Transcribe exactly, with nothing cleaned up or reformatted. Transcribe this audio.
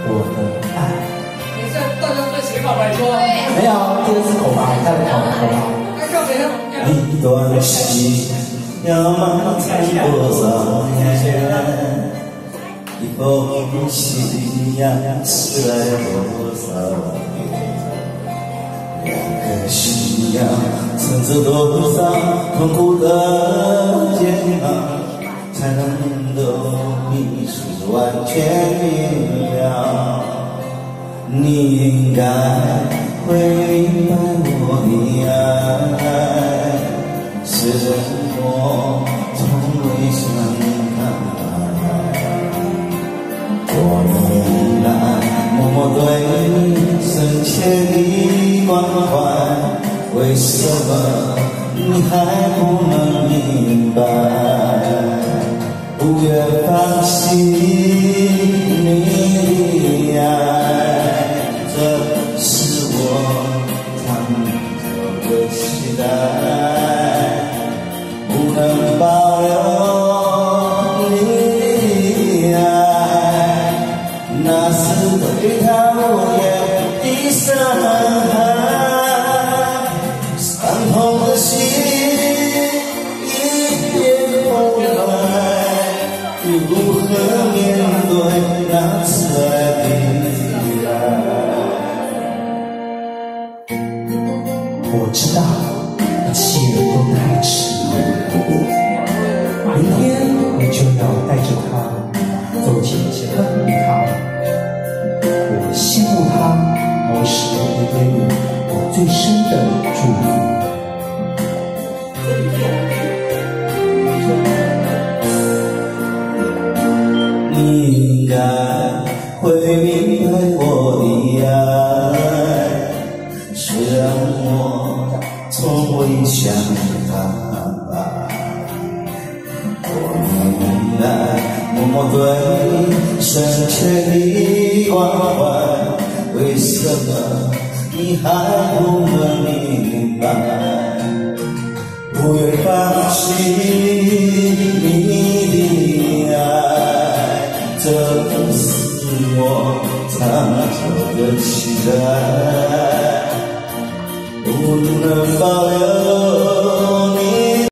我的爱。 你这大家在写嘛？拜托。 没有，这个是口白，他的口口白。 那告别了。 一段心要漫长多少年？一封信呀，迟来多少年？两颗心呀，承受多少痛苦的煎熬，才能够彼此完全明了？你应该会明白我的爱，虽然我从未想开。我仍然默默对你深切的关怀，为什么你还不能明白？不愿放弃你的爱，这是我长久的期待，不能保留你的爱，那是对他无言的伤害，伤痛的心一片空白，如何面对那迟来的爱？ 我知道一切都太迟了，明天你就要带着他走进结婚礼堂。我羡慕他，同时也给予我最深的祝福。 你应该会明白我的爱，虽然我从未想他。我明白默默对你深切的关怀，为什么你还不能明白？不愿放弃你的爱，这是我长久的期待，不能保留